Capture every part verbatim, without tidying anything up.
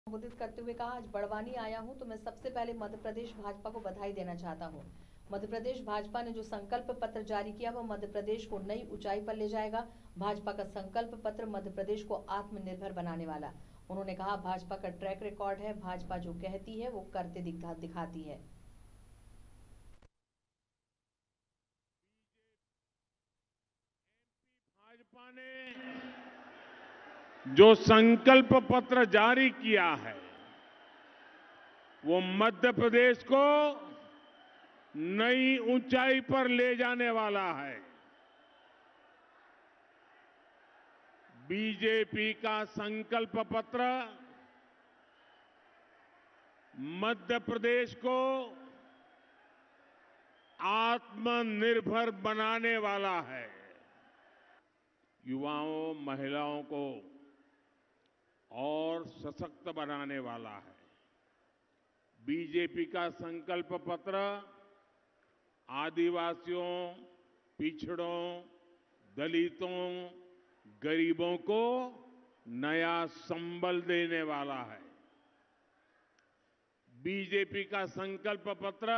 संबोधित करते हुए कहा, आज बड़वानी आया हूं तो मैं सबसे पहले मध्य प्रदेश भाजपा को बधाई देना चाहता हूं। मध्य प्रदेश भाजपा ने जो संकल्प पत्र जारी किया वह मध्य प्रदेश को नई ऊंचाई पर ले जाएगा। भाजपा का संकल्प पत्र मध्य प्रदेश को आत्मनिर्भर बनाने वाला। उन्होंने कहा, भाजपा का ट्रैक रिकॉर्ड है, भाजपा जो कहती है वो करते दिखा दिखाती है। भाजपा ने जो संकल्प पत्र जारी किया है वो मध्य प्रदेश को नई ऊंचाई पर ले जाने वाला है। बीजेपी का संकल्प पत्र मध्य प्रदेश को आत्मनिर्भर बनाने वाला है। युवाओं, महिलाओं को और सशक्त बनाने वाला है। बीजेपी का संकल्प पत्र आदिवासियों, पिछड़ों, दलितों, गरीबों को नया संबल देने वाला है। बीजेपी का संकल्प पत्र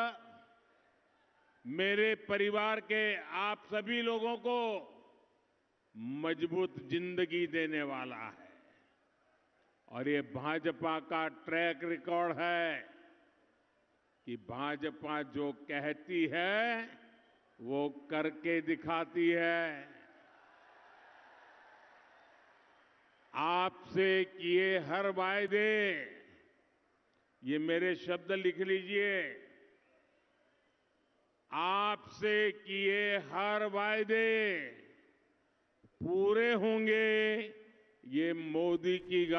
मेरे परिवार के आप सभी लोगों को मजबूत जिंदगी देने वाला है। और ये भाजपा का ट्रैक रिकॉर्ड है कि भाजपा जो कहती है वो करके दिखाती है। आपसे किए हर वायदे, ये मेरे शब्द लिख लीजिए, आपसे किए हर वायदे पूरे होंगे, ये मोदी की